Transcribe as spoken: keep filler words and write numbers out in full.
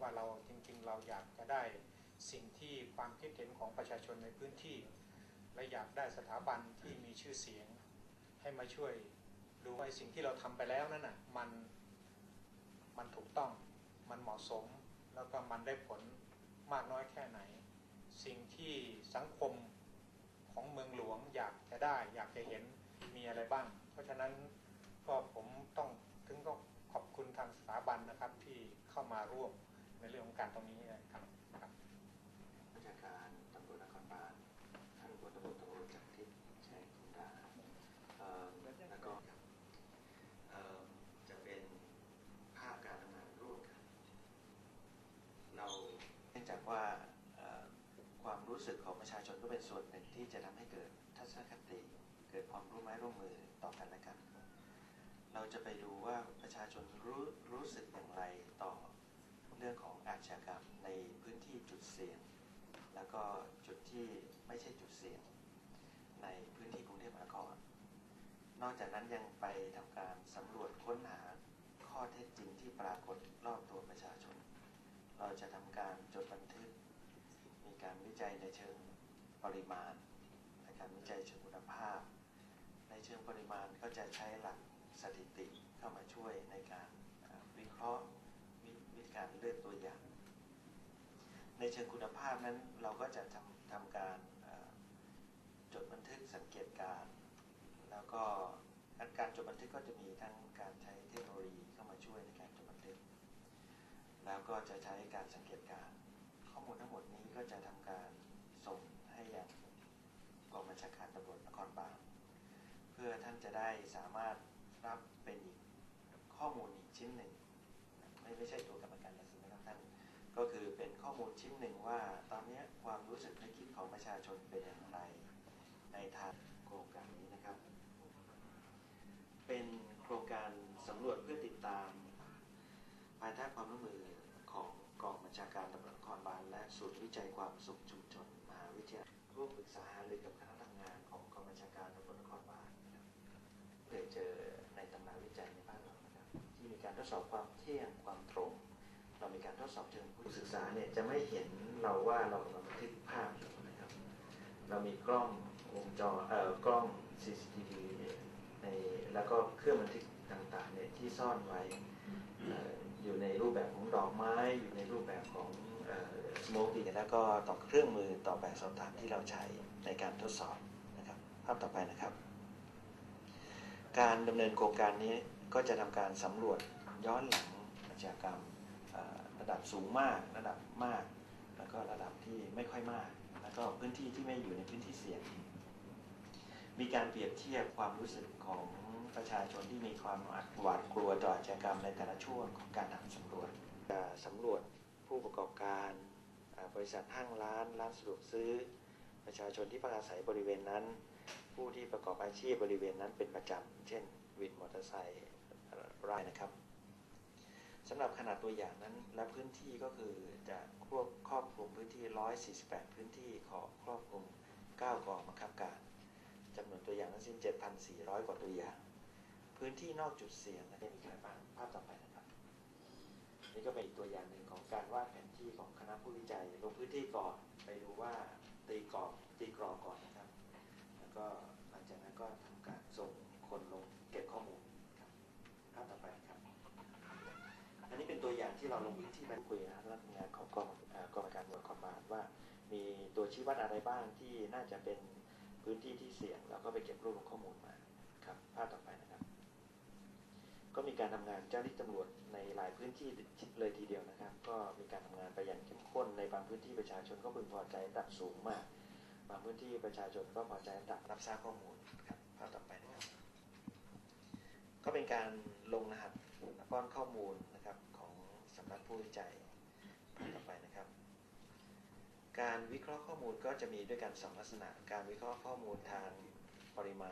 ว่าเราจริงๆเราอยากจะได้สิ่งที่ความคิดเห็นของประชาชนในพื้นที่และอยากได้สถาบันที่มีชื่อเสียงให้มาช่วยดูว่าสิ่งที่เราทำไปแล้วนั่นน่ะมันมันถูกต้องมันเหมาะสมแล้วก็มันได้ผลมากน้อยแค่ไหนสิ่งที่สังคมของเมืองหลวงอยากจะได้อยากจะเห็นมีอะไรบ้างเพราะฉะนั้นก็ผมต้องถึงต้องขอบคุณทางสถาบันนะครับที่เข้ามาร่วมในเรื่องของการตรงนี้นะครับผู้จัดการตำรวจนครบาลท่านพลตำรวจโทจักรทิพย์ชัยคุณดาแล้วก็จะเป็นภาพการทำงานร่วมกันเราเนื่องจากว่าความรู้สึกของประชาชนก็เป็นส่วนหนึ่งที่จะทำให้เกิดทัศนคติเกิดความร่วมไม้ร่วมมือต่อกันและกันเราจะไปดูว่าประชาชนรู้รู้สึกอย่างไรต่อเรื่องของอาชญากรรมในพื้นที่จุดเสี่ยงแล้วก็จุดที่ไม่ใช่จุดเสี่ยงในพื้นที่กรุงเทพมหานครนอกจากนั้นยังไปทำการสำรวจค้นหาข้อเท็จจริงที่ปรากฏรอบตัวประชาชนเราจะทำการจดบันทึกมีการวิจัยในเชิงปริมาณในการวิจัยเชิงคุณภาพในเชิงปริมาณก็จะใช้หลักสถิติเข้ามาช่วยในการวิเคราะห์วิธีการเลือกตัวอย่างในเชิงคุณภาพนั้นเราก็จะทำทำการจดบันทึกสังเกตการแล้วก็การจดบันทึกก็จะมีทั้งการใช้เทคโนโลยีเข้ามาช่วยในการจดบันทึกแล้วก็จะใช้การสังเกตการข้อมูลทั้งหมดนี้ก็จะทำการส่งให้ยังกองบัญชาการตำรวจนครบาลเพื่อท่านจะได้สามารถรับเป็นอีกข้อมูลอีกชิ้นหนึ่งไม่ไม่ใช่ตัวกรรมการตัดสินนะครับท่านก็คือเป็นข้อมูลชิ้นหนึ่งว่าตอนนี้ความรู้สึกนึกคิดของประชาชนเป็นอย่างไรในทางโครงการนี้นะครับเป็นโครงการสำรวจเพื่อติดตามภายใต้ความร่วมมือของกองบัญชาการตำรวจนครบาลและศูนย์วิจัยความสุขชุมชนมหาวิทยาลัยร่วมปรึกษาหารือกับคณะทำงานของกองบัญชาการตำรวจนครบาลเคยเจอในตำราวิจัยในบ้านเรานะครับที่มีการทดสอบความเที่ยงความตรงเรามีการทดสอบเชิงผู้ศึกษาเนี่ยจะไม่เห็นเราว่าเรากำลังบันทึกภาพอยู่นะครับเรามีกล้องวงจรเอ่อกล้อง ซี ซี ที วี ในแล้วก็เครื่องบันทึกต่างๆเนี่ยที่ซ่อนไว้อยู่ในรูปแบบของดอกไม้อยู่ในรูปแบบของสโมกดีแล้วก็ต่อเครื่องมือต่อแบบสอบถามที่เราใช้ในการทดสอบนะครับภาพต่อไปนะครับการดำเนินโครงการนี้ก็จะทำการสำรวจย้อนหลังอาชญากรรมระดับสูงมากระดับมากแล้วก็ระดับที่ไม่ค่อยมากแล้วก็พื้นที่ที่ไม่อยู่ในพื้นที่เสี่ยงมีการเปรียบเทียบความรู้สึกของประชาชนที่มีความหวาดกลัวต่ออาชญากรรมในแต่ละช่วงของการทำสำรวจสำรวจผู้ประกอบการบริษัทห้างร้านร้านสะดวกซื้อประชาชนที่พักอาศัยบริเวณนั้นผู้ที่ประกอบอาชีพบริเวณนั้นเป็นประจำเช่นวินมอเตอร์ไซค์รายนะครับสำหรับขนาดตัวอย่างนั้นและพื้นที่ก็คือจะครอบครอบคลุมพื้นที่หนึ่งร้อยสี่สิบแปดพื้นที่ของครอบคลุมเก้ากองบังคับการจำนวนตัวอย่างทั้งสิ้น เจ็ดพันสี่ร้อย กว่าตัวอย่างพื้นที่นอกจุดเสี่ยงนั้นมีอะไรบ้างภาพต่อไปนะครับนี่ก็เป็นอีกตัวอย่างหนึ่งของการวาดแผนที่ของคณะผู้วิจัยลงพื้นที่ก่อนไปดูว่าตีกรอบตีกรอบก่อนนะครับแล้วก็หลังจากนั้นก็ทำการส่งคนลงเก็บข้อมูลครับภาพต่อไปครับอันนี้เป็นตัวอย่างที่เราลงพื้นที่ไปคุยนะรับงานของกองกองการตำรวจนครบาลว่ามีตัวชี้วัดอะไรบ้างที่น่าจะเป็นพื้นที่ที่เสี่ยงแล้วก็ไปเก็บรวบรวมข้อมูลมาครับภาพต่อไปนะครับก็มีการทำงานเจ้าหน้าที่ตำรวจในหลายพื้นที่เลยทีเดียวนะครับก็มีการทำงานไปอย่างเข้มข้นในบางพื้นที่ประชาชนก็พึงพอใจระดับสูงมากบางพื้นที่ประชาชนก็พอใจระดับรับทราบข้อมูลครับภาพต่อไปนะครับก็เป็นการลงรหัสป้อนข้อมูลนะครับของสำนักผู้วิจัยภาพต่อไปนะครับการวิเคราะห์ข้อมูลก็จะมีด้วยกันสองลักษณะการวิเคราะห์ข้อมูลทางปริมาณ